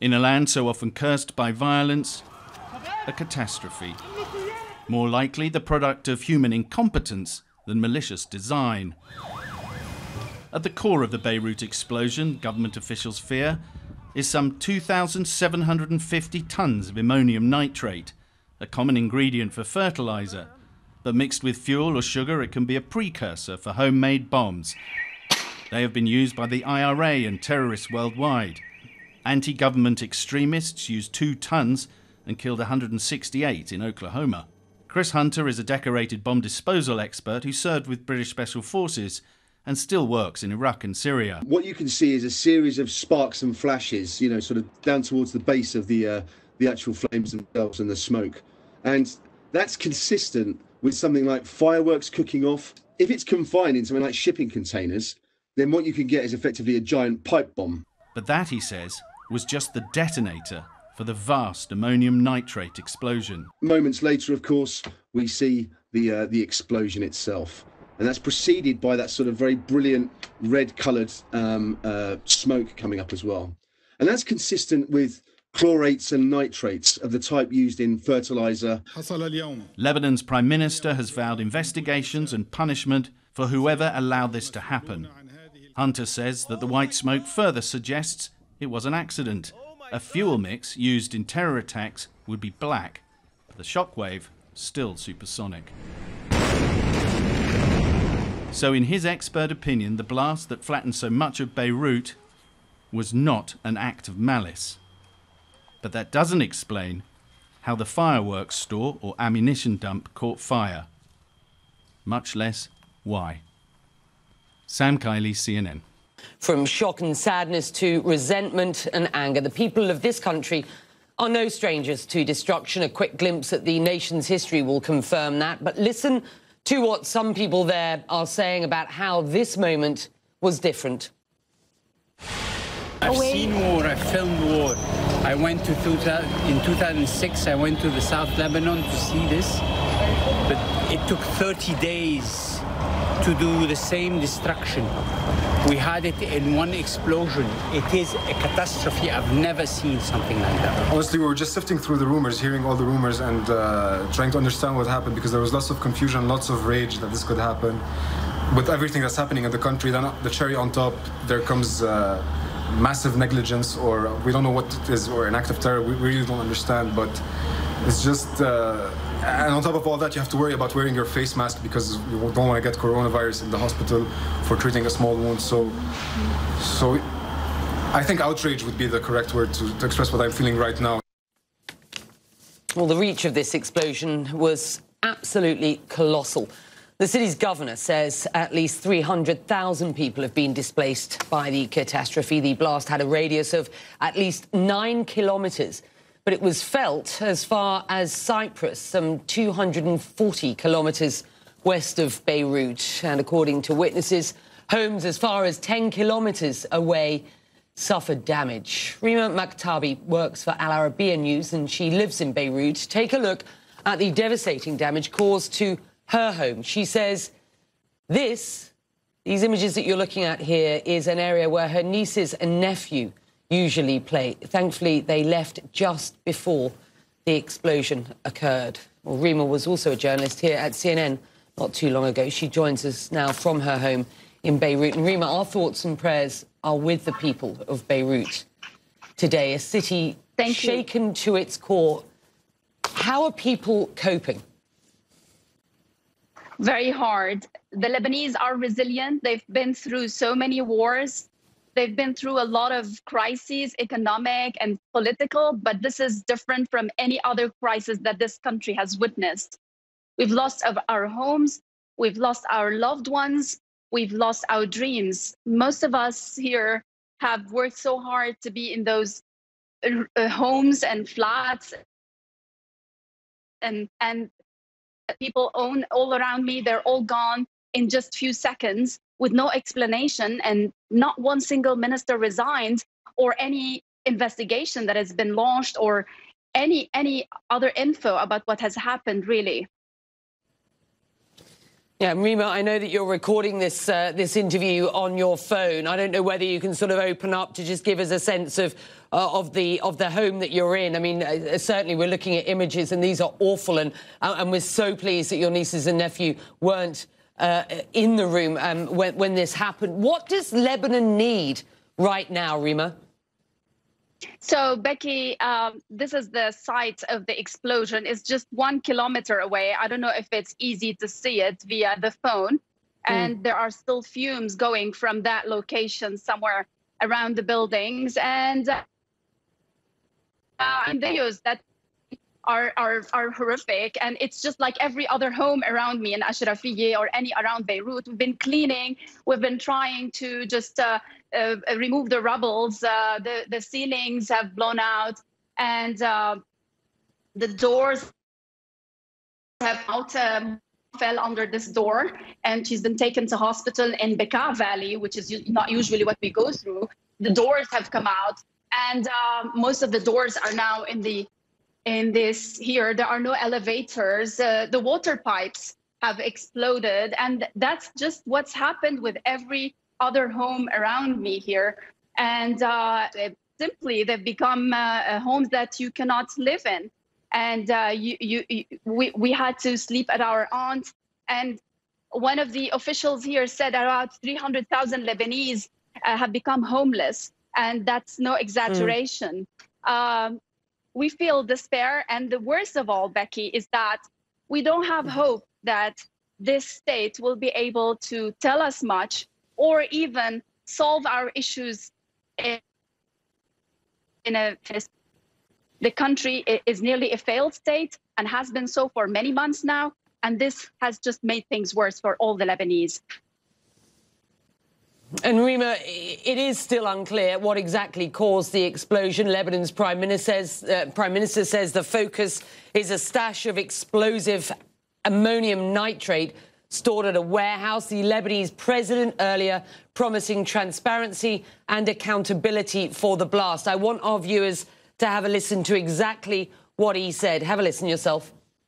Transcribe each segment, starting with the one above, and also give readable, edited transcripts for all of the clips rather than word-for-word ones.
In a land so often cursed by violence, a catastrophe. More likely the product of human incompetence than malicious design. At the core of the Beirut explosion, government officials fear, is some 2,750 tons of ammonium nitrate, a common ingredient for fertilizer, but mixed with fuel or sugar it can be a precursor for homemade bombs. They have been used by the IRA and terrorists worldwide. Anti-government extremists used 2 tons and killed 168 in Oklahoma. Chris Hunter is a decorated bomb disposal expert who served with British Special Forces and still works in Iraq and Syria. What you can see is a series of sparks and flashes, you know, sort of down towards the base of the actual flames themselves and the smoke. And that's consistent with something like fireworks cooking off. If it's confined in something like shipping containers, then what you can get is effectively a giant pipe bomb. But that, he says, was just the detonator for the vast ammonium nitrate explosion. Moments later, of course, we see the explosion itself. And that's preceded by that sort of very brilliant red-coloured smoke coming up as well. And that's consistent with chlorates and nitrates of the type used in fertiliser. Lebanon's Prime Minister has vowed investigations and punishment for whoever allowed this to happen. Hunter says that the white smoke further suggests it was an accident. A fuel mix used in terror attacks would be black, but the shockwave still supersonic. So in his expert opinion, the blast that flattened so much of Beirut was not an act of malice. But that doesn't explain how the fireworks store or ammunition dump caught fire, much less why. Sam Kiley, CNN. From shock and sadness to resentment and anger, the people of this country are no strangers to destruction. A quick glimpse at the nation's history will confirm that. But listen to what some people there are saying about how this moment was different. I've seen war, I've filmed war. I went to in 2006, I went to the South Lebanon to see this, but it took 30 days to do the same destruction. We had it in one explosion. It is a catastrophe. I've never seen something like that. Honestly, we were just sifting through the rumors, hearing all the rumors and trying to understand what happened, because there was lots of confusion, lots of rage that this could happen. With everything that's happening in the country, then the cherry on top, there comes massive negligence, or we don't know what it is, or an act of terror. We really don't understand, but it's just... and on top of all that, you have to worry about wearing your face mask because you don't want to get coronavirus in the hospital for treating a small wound. So I think outrage would be the correct word to express what I'm feeling right now. Well, the reach of this explosion was absolutely colossal. The city's governor says at least 300,000 people have been displaced by the catastrophe. The blast had a radius of at least 9 kilometres. But it was felt as far as Cyprus, some 240 kilometres west of Beirut. And according to witnesses, homes as far as 10 kilometres away suffered damage. Rima Makhtabi works for Al Arabiya News and she lives in Beirut. Take a look at the devastating damage caused to her home. She says these images that you're looking at here is an area where her nieces and nephew usually play. Thankfully, they left just before the explosion occurred. Well, Rima was also a journalist here at CNN not too long ago. She joins us now from her home in Beirut. And Rima, our thoughts and prayers are with the people of Beirut today, a city shaken to its core. How are people coping? Very hard. The Lebanese are resilient. They've been through so many wars. They've been through a lot of crises, economic and political, but this is different from any other crisis that this country has witnessed. We've lost our homes, we've lost our loved ones, we've lost our dreams. Most of us here have worked so hard to be in those homes and flats, and people own all around me, they're all gone in just few seconds with no explanation, and not one single minister resigned or any investigation that has been launched or any other info about what has happened, really. Yeah, Rima, I know that you're recording this this interview on your phone. I don't know whether you can sort of open up to just give us a sense of the home that you're in. I mean, certainly we're looking at images, and these are awful. And we're so pleased that your nieces and nephew weren't in the room when this happened. What does Lebanon need right now, Rima? So, Becky, this is the site of the explosion. It's just 1 kilometer away. I don't know if it's easy to see it via the phone. And there are still fumes going from that location somewhere around the buildings. And videos that are horrific. And it's just like every other home around me in Ashrafiyeh or any around Beirut. We've been cleaning. We've been trying to just remove the rubbles. The ceilings have blown out, and the doors have out, fell under this door, and she's been taken to hospital in Bekaa Valley, which is not usually what we go through. The doors have come out, and most of the doors are now in this here. There are no elevators. The water pipes have exploded, and that's just what's happened with every other home around me here. And simply they've become homes that you cannot live in. And we had to sleep at our aunt. And one of the officials here said about 300,000 Lebanese have become homeless. And that's no exaggeration. We feel despair. And the worst of all, Becky, is that we don't have hope that this state will be able to tell us much or even solve our issues the country is nearly a failed state and has been so for many months now. And this has just made things worse for all the Lebanese. And Rima, it is still unclear what exactly caused the explosion. Lebanon's Prime Minister says the focus is a stash of explosive ammonium nitrate stored at a warehouse. The Lebanese president earlier promising transparency and accountability for the blast. I want our viewers to have a listen to exactly what he said. Have a listen yourself.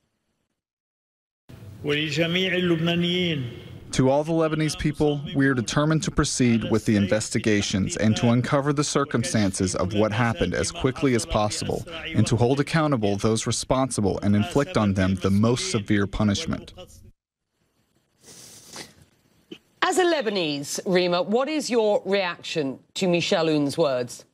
To all the Lebanese people, we are determined to proceed with the investigations and to uncover the circumstances of what happened as quickly as possible, and to hold accountable those responsible and inflict on them the most severe punishment. As a Lebanese, Rima, what is your reaction to Michel Aoun's words?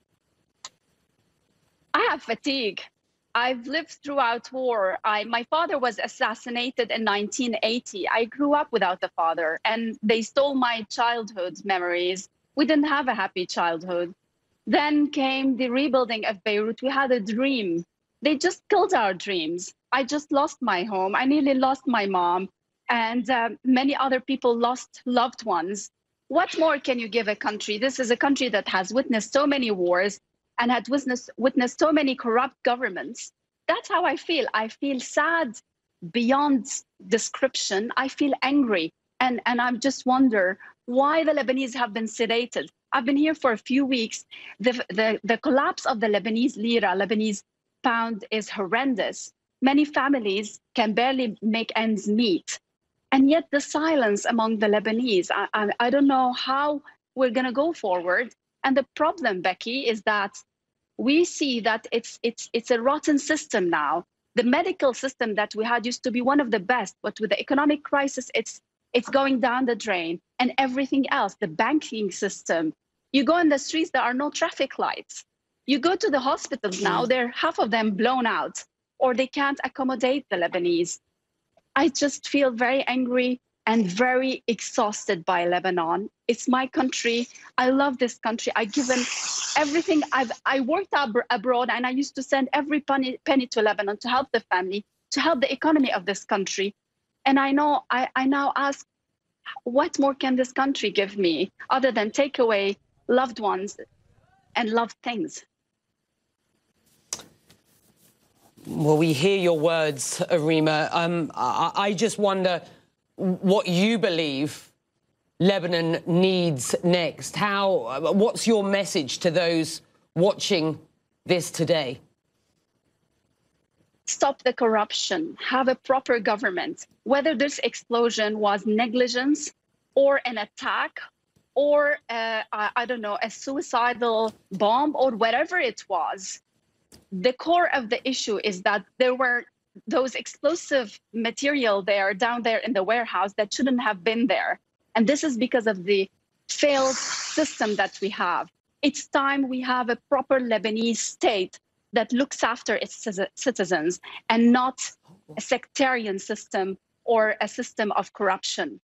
I have fatigue. I've lived throughout war. My father was assassinated in 1980. I grew up without a father, and they stole my childhood memories. We didn't have a happy childhood. Then came the rebuilding of Beirut. We had a dream. They just killed our dreams. I just lost my home. I nearly lost my mom, and many other people lost loved ones. What more can you give a country? This is a country that has witnessed so many wars and had witnessed so many corrupt governments. That's how I feel. I feel sad beyond description. I feel angry. And I just wonder why the Lebanese have been sedated. I've been here for a few weeks. The collapse of the Lebanese lira, Lebanese pound is horrendous. Many families can barely make ends meet. And yet the silence among the Lebanese, I don't know how we're going to go forward. And the problem, Becky, is that we see that it's a rotten system now. The medical system that we had used to be one of the best, but with the economic crisis, it's going down the drain. And everything else, the banking system. You go in the streets, there are no traffic lights. You go to the hospitals now, half of them blown out, or they can't accommodate the Lebanese. I just feel very angry and very exhausted by Lebanon. It's my country. I love this country. I've given everything. I worked abroad, and I used to send every penny to Lebanon to help the family, to help the economy of this country. And I now ask, what more can this country give me other than take away loved ones and loved things? Well, we hear your words, Rima. I just wonder what you believe Lebanon needs next. What's your message to those watching this today? stop the corruption, have a proper government, whether this explosion was negligence or an attack or, I don't know, a suicidal bomb or whatever it was, the core of the issue is that there were those explosive material down there in the warehouse that shouldn't have been there. And this is because of the failed system that we have. It's time we have a proper Lebanese state that looks after its citizens and not a sectarian system or a system of corruption.